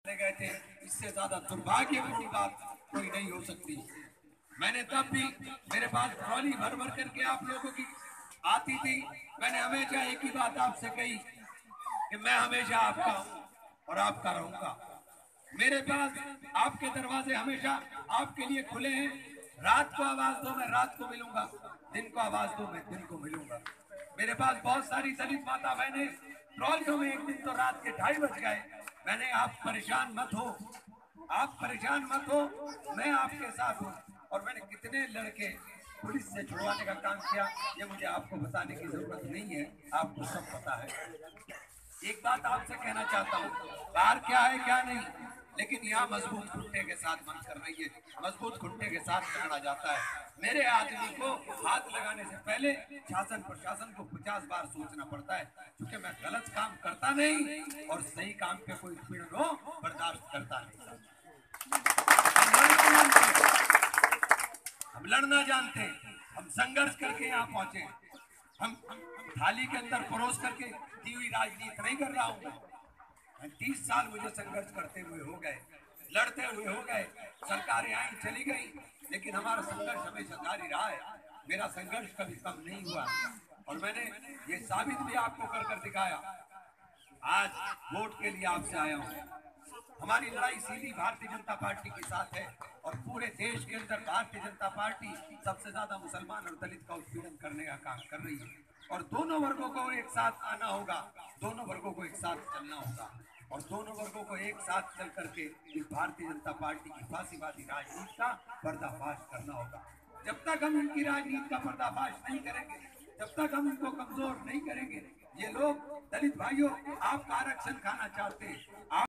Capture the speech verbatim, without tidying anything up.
गए थे। इससे ज्यादा दुर्भाग्यपूर्ण बात कोई नहीं हो सकती। मैंने तब भी, मेरे पास ट्रॉली भर भर करके आप लोगों की आती थी। मैंने हमेशा एक ही बात आपसे कही कि मैं हमेशा आपका हूं और आपका रहूंगा। मेरे पास आपके दरवाजे हमेशा आपके लिए खुले हैं। रात को आवाज दो, मैं रात को मिलूंगा। दिन को आवाज दो, मैं दिन को मिलूंगा। मेरे पास बहुत सारी दलित माता बहने ट्रॉलियों में, एक दिन तो रात के ढाई बज गए। मैंने, आप परेशान मत हो, आप परेशान मत हो, मैं आपके साथ हूँ। और मैंने कितने लड़के पुलिस से छुड़वाने का काम किया, ये मुझे आपको बताने की जरूरत नहीं है, आपको सब पता है। एक बात आपसे कहना चाहता हूँ, बाहर क्या है क्या नहीं, लेकिन यहाँ मजबूत खुंटे के साथ मन कर रही है, मजबूत खुंटे के साथ लड़ा जाता है। मेरे आदमी को हाथ लगाने से पहले शासन प्रशासन को पचास बार सोचना पड़ता है, क्योंकि मैं गलत काम करता नहीं और सही काम पे कोई पीड़न हो बर्दाश्त करता नहीं। हम लड़ना जानते हैं, हम संघर्ष करके यहाँ पहुंचे। हम थाली के अंदर परोस करके दी हुई राजनीति नहीं कर रहा हूँ। तीस साल मुझे संघर्ष करते हुए हो गए, लड़ते हुए हो गए। सरकारें आई चली गई, लेकिन हमारा संघर्ष हमेशा जारी रहा है। मेरा संघर्ष कभी कम नहीं हुआ और मैंने ये साबित भी आपको कर कर दिखाया। आज वोट के लिए आपसे आया हूँ। हमारी लड़ाई सीधी भारतीय जनता पार्टी के साथ है और पूरे देश के अंदर भारतीय जनता पार्टी सबसे ज्यादा मुसलमान और दलित का उत्पीड़न करने का काम कर रही है। और दोनों वर्गों को एक साथ आना होगा, दोनों वर्गों को एक साथ चलना होगा और दोनों वर्गों को एक साथ चल करके इस भारतीय जनता पार्टी की फांसीवादी राजनीति का पर्दाफाश करना होगा। जब तक हम इनकी राजनीति का पर्दाफाश नहीं करेंगे, जब तक हम इनको कमजोर नहीं करेंगे, ये लोग दलित भाइयों, आप आरक्षण खाना चाहते हैं,